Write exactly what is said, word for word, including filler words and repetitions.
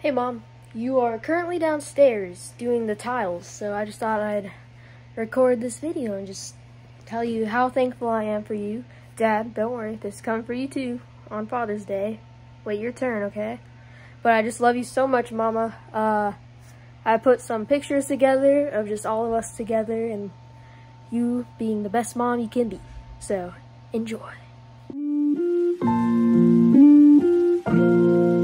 Hey Mom, you are currently downstairs doing the tiles, so I just thought I'd record this video and just tell you how thankful I am for you. Dad, don't worry, this is coming for you too on Father's Day. Wait your turn, okay? But I just love you so much, Mama. Uh, I put some pictures together of just all of us together and you being the best mom you can be. So, enjoy.